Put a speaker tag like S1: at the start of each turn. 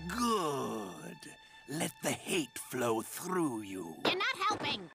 S1: Good. Let the hate flow through you.
S2: You're not helping.